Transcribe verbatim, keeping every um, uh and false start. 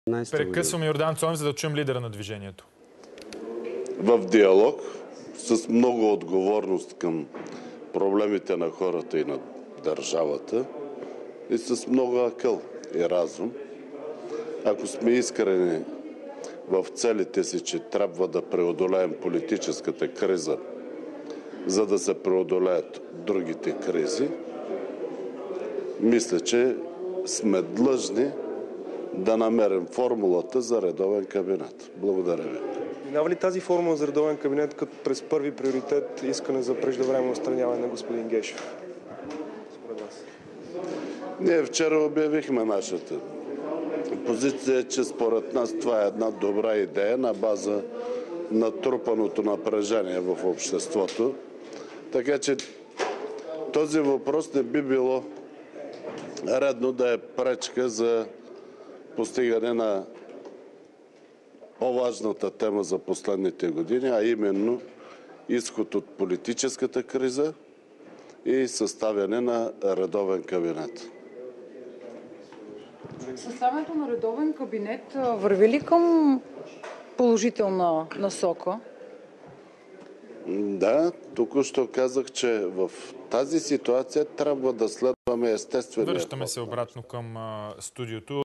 Прекъсваме Йордан Цонев, за да чуем лидера на движението. В диалог с много отговорност към проблемите на хората и на държавата и с много акъл и разум. Ако сме искрени в целите си, че трябва да преодолеем политическата криза, за да се преодолеят другите кризи, мисля, че сме длъжни да намерим формулата за редовен кабинет. Благодаря ви. Минава ли тази формула за редовен кабинет като през първи приоритет искане за преждевременно отстраняване на господин Гешев? Според вас. Ние вчера обявихме нашата позиция, че според нас това е една добра идея на база натрупаното напрежение в обществото. Така че този въпрос не би било редно да е пречка за постигане на по-важната тема за последните години, а именно изход от политическата криза и съставяне на редовен кабинет. Съставянето на редовен кабинет върви ли към положителна насока? Да, току-що казах, че в тази ситуация трябва да следваме естествения. Връщаме се обратно към студиото.